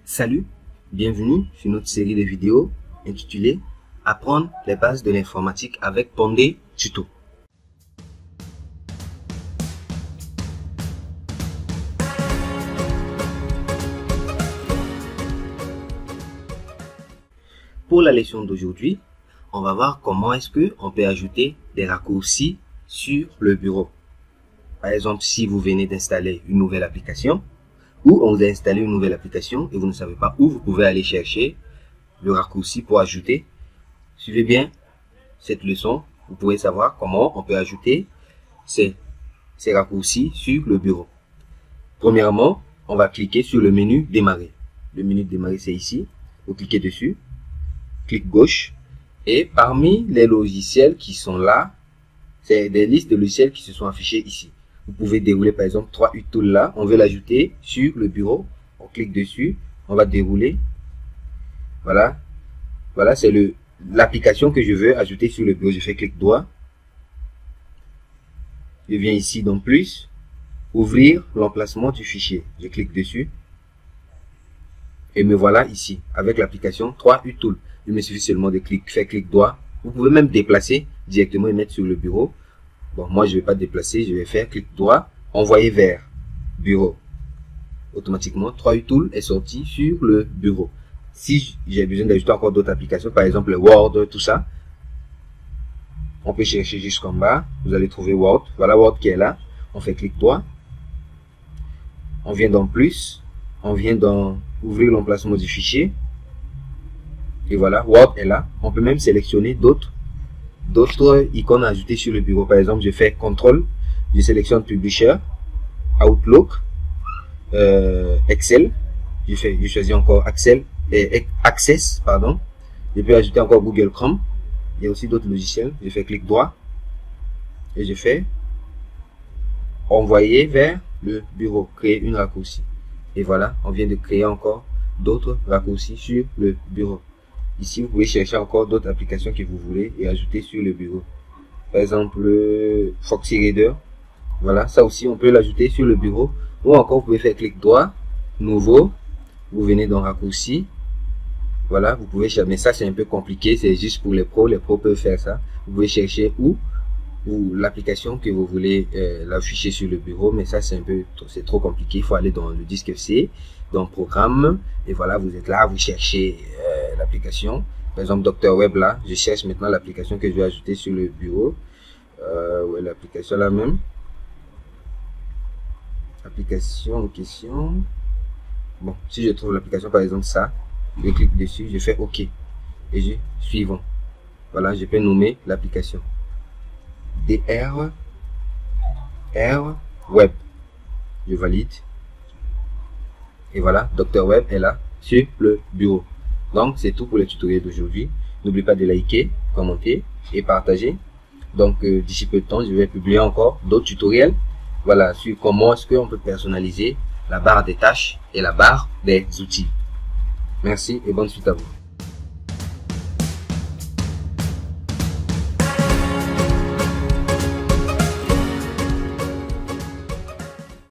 Salut, bienvenue sur notre série de vidéos intitulée Apprendre les bases de l'informatique avec Pondé Tuto. Pour la leçon d'aujourd'hui, on va voir comment est-ce qu'on peut ajouter des raccourcis sur le bureau. Par exemple, si vous venez d'installer une nouvelle application, ou on vous a installé une nouvelle application et vous ne savez pas où, vous pouvez aller chercher le raccourci pour ajouter. Suivez bien cette leçon, vous pouvez savoir comment on peut ajouter ces raccourcis sur le bureau. Premièrement, on va cliquer sur le menu démarrer. Le menu démarrer, c'est ici. Vous cliquez dessus, clic gauche, et parmi les logiciels qui sont là, c'est des listes de logiciels qui se sont affichés ici. Vous pouvez dérouler par exemple 3U Tool là, on veut l'ajouter sur le bureau. On clique dessus, on va dérouler. Voilà, voilà c'est l'application que je veux ajouter sur le bureau. Je fais clic droit. Je viens ici dans plus, ouvrir l'emplacement du fichier. Je clique dessus. Et me voilà ici avec l'application 3U Tool. Il me suffit seulement de faire clic droit. Vous pouvez même déplacer directement et mettre sur le bureau. Bon, moi, je ne vais pas déplacer, je vais faire clic droit, envoyer vers bureau. Automatiquement, 3U Tool est sorti sur le bureau. Si j'ai besoin d'ajouter encore d'autres applications, par exemple Word, tout ça, on peut chercher jusqu'en bas. Vous allez trouver Word. Voilà Word qui est là. On fait clic droit. On vient dans plus. On vient dans ouvrir l'emplacement du fichier. Et voilà, Word est là. On peut même sélectionner d'autres icônes à ajouter sur le bureau. Par exemple, je fais CTRL, je sélectionne Publisher, Outlook, Excel. Je choisis encore Access, pardon. Je peux ajouter encore Google Chrome. Il y a aussi d'autres logiciels. Je fais clic droit et je fais envoyer vers le bureau, créer une raccourci. Et voilà, on vient de créer encore d'autres raccourcis sur le bureau. Ici, vous pouvez chercher encore d'autres applications que vous voulez et ajouter sur le bureau. Par exemple, Foxy Reader. Voilà, ça aussi, on peut l'ajouter sur le bureau. Ou encore, vous pouvez faire clic droit, nouveau. Vous venez dans raccourci. Voilà, vous pouvez chercher. Mais ça, c'est un peu compliqué. C'est juste pour les pros. Les pros peuvent faire ça. Vous pouvez chercher où l'application que vous voulez l'afficher sur le bureau. Mais ça, c'est trop compliqué. Il faut aller dans le disque C, dans Programme. Et voilà, vous êtes là, vous cherchez l'application. Par exemple, Dr Web là, je cherche maintenant l'application que je vais ajouter sur le bureau. Ouais, l'application là même. Application en question. Bon, si je trouve l'application, par exemple ça, je clique dessus, je fais OK. Et je suivant. Voilà, je peux nommer l'application. DR Web. Je valide. Et voilà, Dr Web est là sur le bureau. Donc, c'est tout pour le tutoriel d'aujourd'hui. N'oubliez pas de liker, commenter et partager. Donc, d'ici peu de temps, je vais publier encore d'autres tutoriels. Voilà, sur comment est-ce qu'on peut personnaliser la barre des tâches et la barre des outils. Merci et bonne suite à vous.